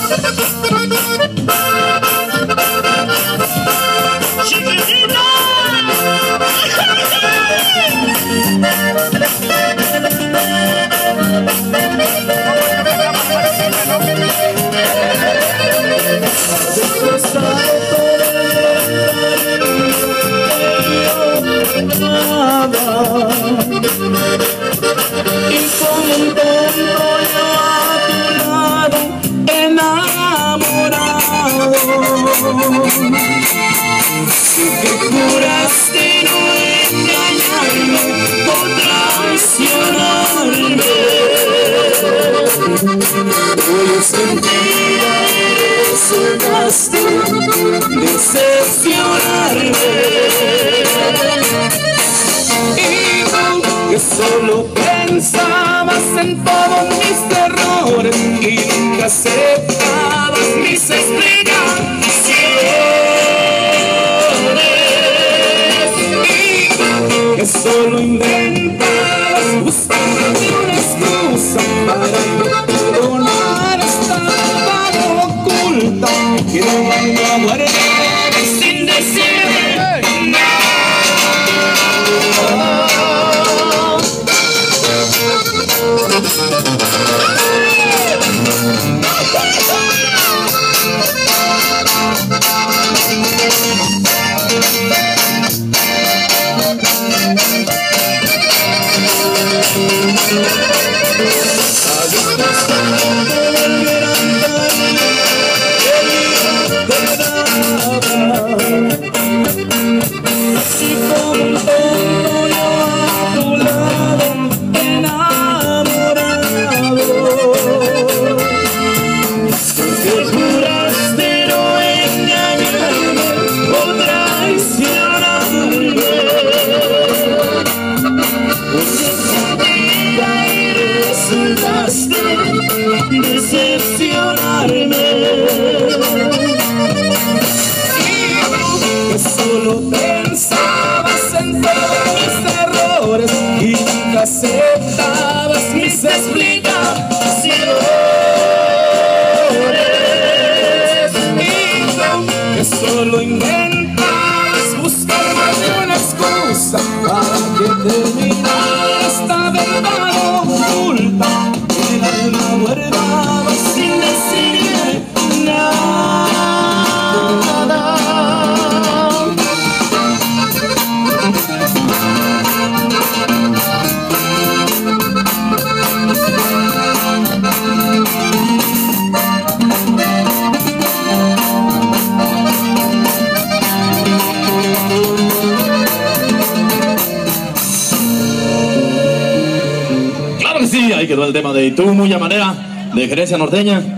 Y contento yo a tu lado, enamorado. Tú que juraste no engañarme o traicionarme, hoy es mentira, resultaste decepcionarme. Que solo pensabas en todos mis errores y nunca aceptabas mis explicaciones, y que solo inventabas buscando una excusa para perdonar esta verdad oculta que no guardé sin decirme nada. Así como un tonto yo a tu lado, enamorado. Porque juraste no engañarme o traicionarme, porque mentira y resultaste decepcionarme. Que solo pensabas en todos mis errores y nunca aceptabas mis explicaciones, y que solo inventabas buscar más de una excusa para que terminara esta verdad oculta que el alma guardaba sin decirme nada. Claro que sí, ahí quedó el tema de Y tú, muy a manera de Gerencia Norteña.